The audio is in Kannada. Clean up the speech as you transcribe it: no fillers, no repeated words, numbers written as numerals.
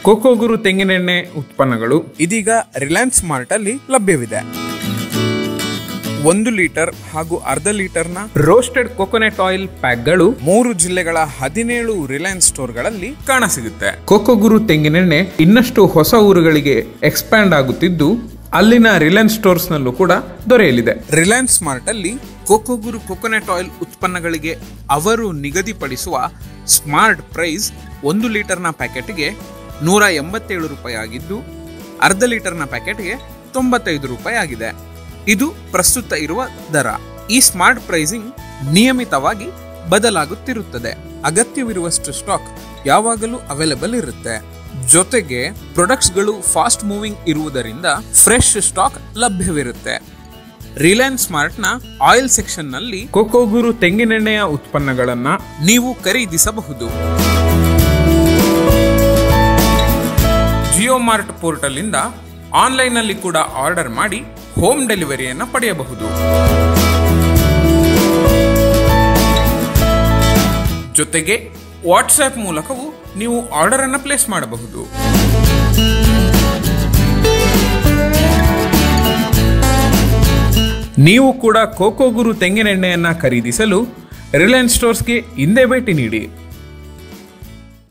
ಕೋಕೋ ಗುರು ತೆಂಗಿನೆಣ್ಣೆ ಉತ್ಪನ್ನಗಳು ಇದೀಗ ರಿಲಯನ್ಸ್ ಮಾರ್ಟ್ ಅಲ್ಲಿ ಲಭ್ಯವಿದೆ. 1 ಲೀಟರ್ ಹಾಗೂ ಅರ್ಧ ಲೀಟರ್ನ ರೋಸ್ಟೆಡ್ ಕೊಕೊನೆಟ್ ಆಯಿಲ್ ಪ್ಯಾಕ್ಗಳು 3 ಜಿಲ್ಲೆಗಳ 17 ರಿಲಯನ್ಸ್ ಸ್ಟೋರ್ಗಳಲ್ಲಿ ಕಾಣಸಿಗುತ್ತೆ. ಕೋಕೋ ಗುರು ತೆಂಗಿನೆಣ್ಣೆ ಇನ್ನಷ್ಟು ಹೊಸ ಊರುಗಳಿಗೆ ಎಕ್ಸ್ಪ್ಯಾಂಡ್ ಆಗುತ್ತಿದ್ದು ಅಲ್ಲಿನ ರಿಲಯನ್ಸ್ ಸ್ಟೋರ್ಸ್ ನಲ್ಲೂ ಕೂಡ ದೊರೆಯಲಿದೆ. ರಿಲಯನ್ಸ್ ಮಾರ್ಟ್ ಅಲ್ಲಿ ಕೋಕೋ ಗುರು ಕೊಕೊನೆಟ್ ಆಯಿಲ್ ಉತ್ಪನ್ನಗಳಿಗೆ ಅವರು ನಿಗದಿಪಡಿಸುವ ಸ್ಮಾರ್ಟ್ ಪ್ರೈಸ್ 1 ಲೀಟರ್ನ ಪ್ಯಾಕೆಟ್ಗೆ 187 ರೂಪಾಯಿ ಆಗಿದ್ದು ಅರ್ಧ ಲೀಟರ್ನ ಪ್ಯಾಕೆಟ್ಗೆ 95 ರೂಪಾಯಿ ಆಗಿದೆ. ಇದು ಪ್ರಸ್ತುತ ಇರುವ ದರ. ಈ ಸ್ಮಾರ್ಟ್ ಪ್ರೈಸಿಂಗ್ ನಿಯಮಿತವಾಗಿ ಬದಲಾಗುತ್ತಿರುತ್ತದೆ. ಅಗತ್ಯವಿರುವಷ್ಟು ಸ್ಟಾಕ್ ಯಾವಾಗಲೂ ಅವೈಲೇಬಲ್ ಇರುತ್ತೆ. ಜೊತೆಗೆ ಪ್ರಾಡಕ್ಟ್ಸ್ಗಳು ಫಾಸ್ಟ್ ಮೂವಿಂಗ್ ಇರುವುದರಿಂದ ಫ್ರೆಶ್ ಸ್ಟಾಕ್ ಲಭ್ಯವಿರುತ್ತೆ. ರಿಲಯನ್ಸ್ ಮಾರ್ಟ್ನ ಆಯಿಲ್ ಸೆಕ್ಷನ್ ನಲ್ಲಿ ಕೋಕೋ ಗುರು ತೆಂಗಿನೆಣ್ಣೆಯ ಉತ್ಪನ್ನಗಳನ್ನ ನೀವು ಖರೀದಿಸಬಹುದು. ಜಿಯೋ ಮಾರ್ಟ್ ಪೋರ್ಟಲ್ ಇಂದ ಆನ್ಲೈನ್ ನಲ್ಲಿ ಕೂಡ ಆರ್ಡರ್ ಮಾಡಿ ಹೋಮ್ ಡೆಲಿವರಿಯನ್ನ ಪಡೆಯಬಹುದು. ಜೊತೆಗೆ ವಾಟ್ಸ್ಆಪ್ ಮೂಲಕವೂ ನೀವು ಆರ್ಡರ್ ಅನ್ನು ಪ್ಲೇಸ್ ಮಾಡಬಹುದು. ನೀವು ಕೂಡ ಕೋಕೋ ಗುರು ತೆಂಗಿನೆಣ್ಣೆಯನ್ನ ಖರೀದಿಸಲು ರಿಲಯನ್ಸ್ ಸ್ಟೋರ್ಸ್ಗೆ ಹಿಂದೆ ಭೇಟಿ ನೀಡಿ.